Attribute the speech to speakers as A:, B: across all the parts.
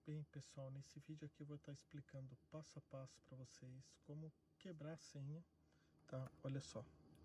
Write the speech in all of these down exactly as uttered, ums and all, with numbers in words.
A: Bem, pessoal, nesse vídeo aqui eu vou estar explicando passo a passo para vocês como quebrar a senha, tá? Olha só,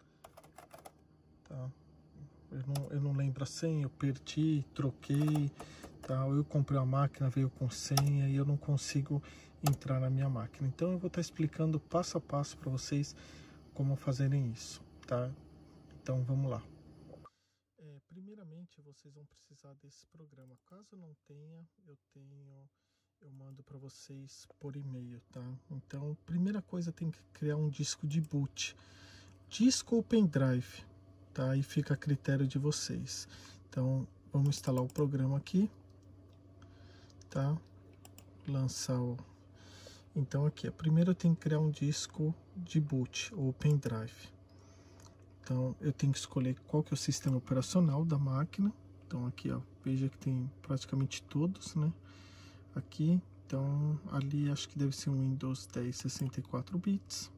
A: tá? Eu não, eu não lembro a senha, eu perdi, troquei, tá? Eu comprei a máquina, veio com senha e eu não consigo entrar na minha máquina. Então eu vou estar explicando passo a passo para vocês como fazerem isso, tá? Então vamos lá. É, primeiramente vocês vão precisar desse programa. Caso não tenha, eu tenho, eu mando para vocês por e-mail, tá? Então, primeira coisa, tem que criar um disco de boot, disco ou pendrive, tá? Aí fica a critério de vocês. Então, vamos instalar o programa aqui, tá? Lançar o. Então, aqui, primeiro eu tenho que criar um disco de boot ou pendrive. Então eu tenho que escolher qual que é o sistema operacional da máquina. Então aqui, ó, veja que tem praticamente todos, né? Aqui, então ali acho que deve ser um Windows dez sessenta e quatro bits.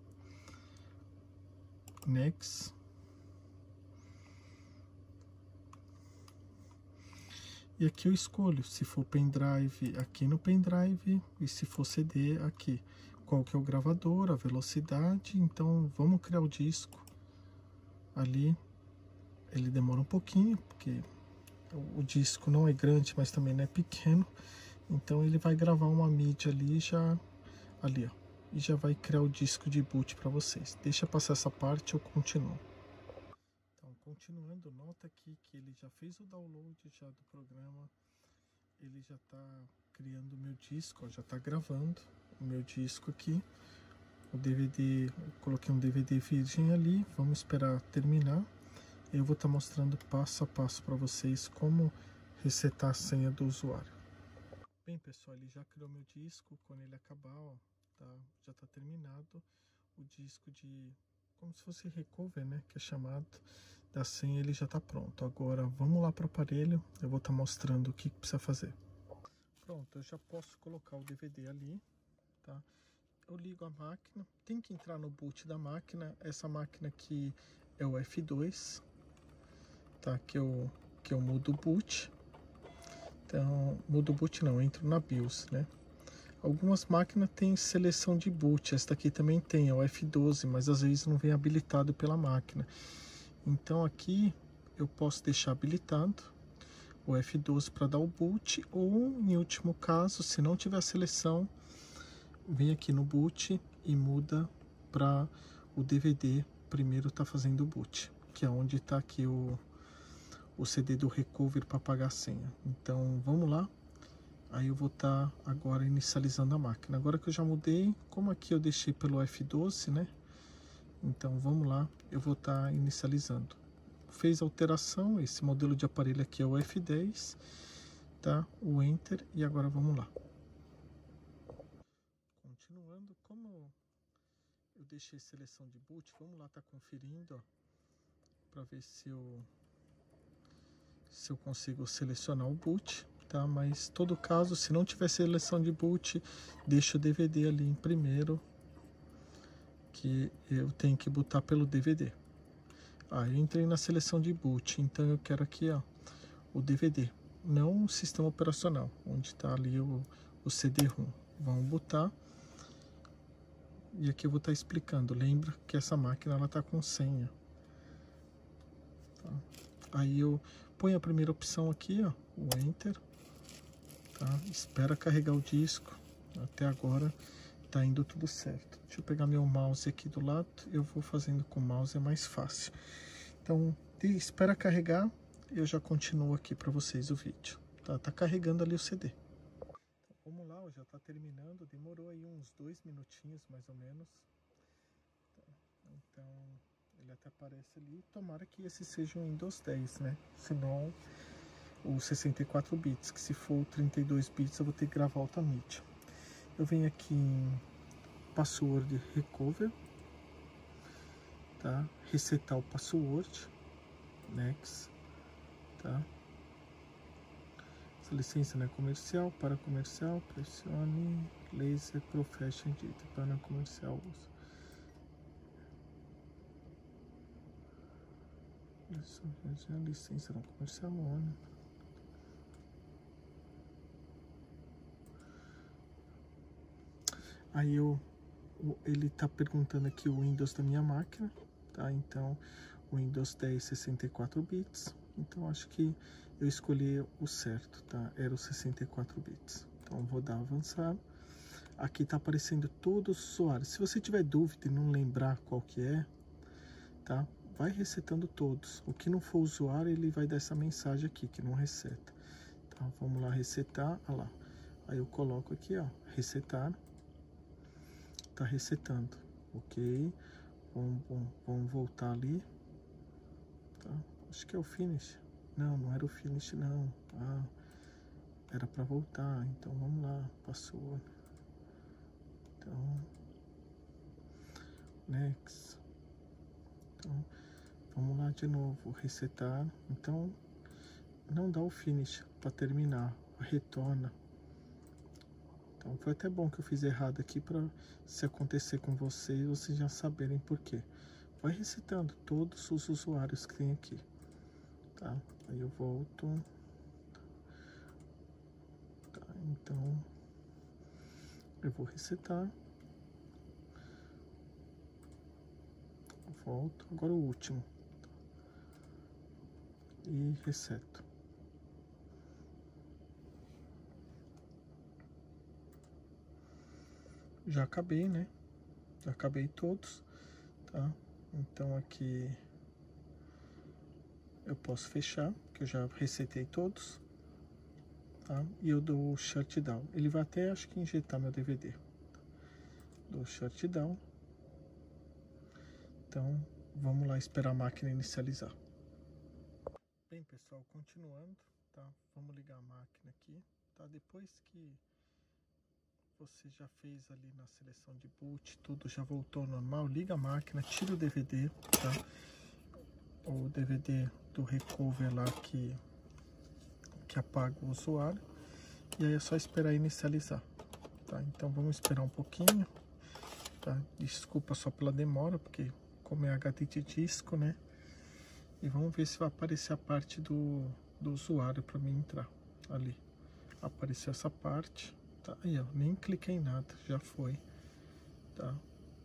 A: Next. E aqui eu escolho se for pendrive aqui no pendrive e se for C D aqui. Qual que é o gravador, a velocidade. Então vamos criar o disco. Ali ele demora um pouquinho, porque o disco não é grande, mas também não é pequeno. Então ele vai gravar uma mídia ali já ali, ó, e já vai criar o disco de boot para vocês. Deixa passar essa parte, eu continuo. Então, continuando, nota aqui que ele já fez o download já do programa. Ele já está criando o meu disco, ó, já está gravando o meu disco aqui. O D V D, eu coloquei um D V D virgem ali, vamos esperar terminar. Eu vou estar mostrando passo a passo para vocês como resetar a senha do usuário. Bem, pessoal, ele já criou meu disco. Quando ele acabar, ó, tá, já está terminado o disco de, como se fosse recover, né, que é chamado, da senha. Ele já está pronto. Agora vamos lá para o aparelho, eu vou estar mostrando o que precisa fazer. Pronto, eu já posso colocar o D V D ali, tá? Eu ligo a máquina, tem que entrar no boot da máquina. Essa máquina aqui é o F dois, tá? Que eu, que eu mudo o boot. Então, mudo o boot não, entro na BIOS, né? Algumas máquinas têm seleção de boot, esta aqui também tem, é o F doze, mas às vezes não vem habilitado pela máquina. Então aqui eu posso deixar habilitado o F doze para dar o boot, ou em último caso, se não tiver a seleção, vem aqui no boot e muda para o D V D primeiro tá fazendo o boot, que é onde está aqui o, o C D do recover para apagar a senha. Então vamos lá, aí eu vou estar tá agora inicializando a máquina. Agora que eu já mudei, como aqui eu deixei pelo F doze, né? Então vamos lá, eu vou estar tá inicializando. Fez alteração, esse modelo de aparelho aqui é o F dez, tá? O Enter, e agora vamos lá. Continuando, como eu deixei seleção de boot, vamos lá, tá conferindo, ó, para ver se eu se eu consigo selecionar o boot, tá? Mas todo caso, se não tiver seleção de boot, deixa o D V D ali em primeiro, que eu tenho que botar pelo D V D. Ah, eu entrei na seleção de boot, então eu quero aqui, ó, o D V D, não o sistema operacional, onde está ali o, o C D ROM. Vamos botar. E aqui eu vou estar explicando. Lembra que essa máquina ela tá com senha, tá? Aí eu ponho a primeira opção aqui, ó, o Enter, tá? Espera carregar o disco. Até agora tá indo tudo certo. Deixa eu pegar meu mouse aqui do lado. Eu vou fazendo com o mouse, é mais fácil. Então espera carregar. Eu já continuo aqui para vocês o vídeo, tá? Tá carregando ali o C D. Vamos lá, ó, já tá terminando, demorou aí uns dois minutinhos mais ou menos. Tá. Então, ele até aparece ali. Tomara que esse seja o Windows dez, né? Senão, o sessenta e quatro bits, que se for trinta e dois bits eu vou ter que gravar outra mídia. Eu venho aqui em Password Recover, tá? Resetar o password, Next, tá? Essa licença não é comercial, para comercial, pressione laser profession dita, para comercial uso. Licença não comercial, ONU. Aí eu, ele tá perguntando aqui o Windows da minha máquina, tá? Então, Windows dez sessenta e quatro bits. Então, acho que eu escolhi o certo, tá? Era o sessenta e quatro bits. Então, vou dar avançar. Aqui tá aparecendo todos os usuários. Se você tiver dúvida e não lembrar qual que é, tá? Vai resetando todos. O que não for usuário, ele vai dar essa mensagem aqui, que não reseta. Tá? Vamos lá resetar, olha lá. Aí eu coloco aqui, ó, resetar. Tá resetando, ok? Vamos, vamos, vamos voltar ali. Tá? Acho que é o finish. Não, não era o finish, não. Ah, era para voltar. Então vamos lá, passou. Então, next. Então, vamos lá de novo, resetar. Então, não dá o finish para terminar, retorna. Então, foi até bom que eu fiz errado aqui para se acontecer com vocês, vocês já saberem por quê. Vai resetando todos os usuários que tem aqui, tá? Aí eu volto. Tá, então, eu vou resetar. Volto, agora o último. E reseto. Já acabei, né? Já acabei todos, tá? Então aqui eu posso fechar, que eu já resetei todos, tá? E eu dou o shutdown. Ele vai até, acho que, injetar meu D V D. Dou shutdown. Então, vamos lá esperar a máquina inicializar. Bem, pessoal, continuando, tá? Vamos ligar a máquina aqui, tá? Depois que você já fez ali na seleção de boot, tudo já voltou ao normal, liga a máquina, tira o D V D, tá? O D V D do recover lá que, que apaga o usuário. E aí é só esperar inicializar, tá? Então vamos esperar um pouquinho, tá? Desculpa só pela demora, porque como é H D de disco, né? E vamos ver se vai aparecer a parte do, do usuário para mim entrar ali. Apareceu essa parte, tá? Aí, ó, nem cliquei em nada, já foi, tá?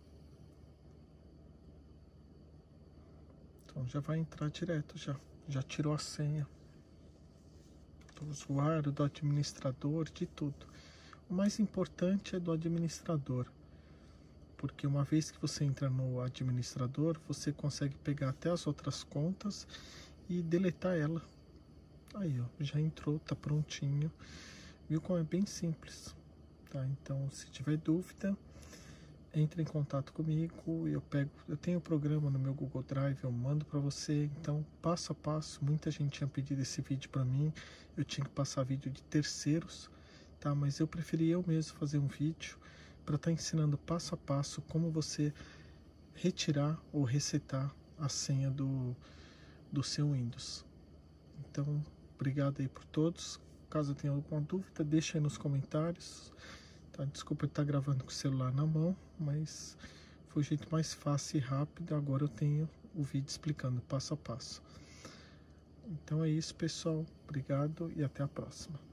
A: Então já vai entrar direto, já, já tirou a senha do usuário, do administrador, de tudo. O mais importante é do administrador, porque uma vez que você entra no administrador, você consegue pegar até as outras contas e deletar ela. Aí, ó, já entrou, tá prontinho. Viu como é bem simples, tá? Então, se tiver dúvida, entre em contato comigo. Eu pego, eu tenho o programa no meu Google Drive, eu mando para você. Então, passo a passo. Muita gente tinha pedido esse vídeo para mim. Eu tinha que passar vídeo de terceiros, tá? Mas eu preferi eu mesmo fazer um vídeo para estar tá ensinando passo a passo como você retirar ou resetar a senha do, do seu Windows. Então, obrigado aí por todos. Caso tenha alguma dúvida, deixa aí nos comentários. Tá? Desculpa eu estar gravando com o celular na mão, mas foi o jeito mais fácil e rápido. Agora eu tenho o vídeo explicando passo a passo. Então é isso, pessoal. Obrigado e até a próxima.